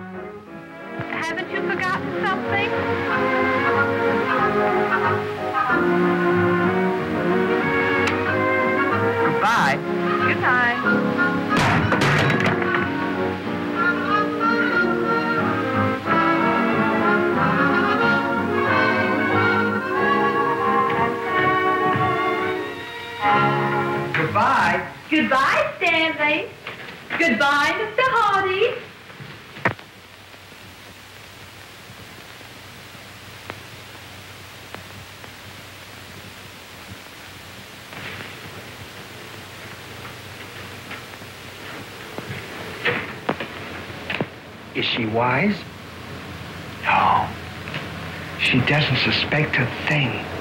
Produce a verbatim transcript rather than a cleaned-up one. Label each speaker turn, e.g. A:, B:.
A: Haven't you forgotten something?
B: Goodbye.
A: Goodbye.
B: Goodbye.
A: Goodbye, Stanley. Goodbye, Mister Hardy.
B: Is she wise? No. She doesn't suspect a thing.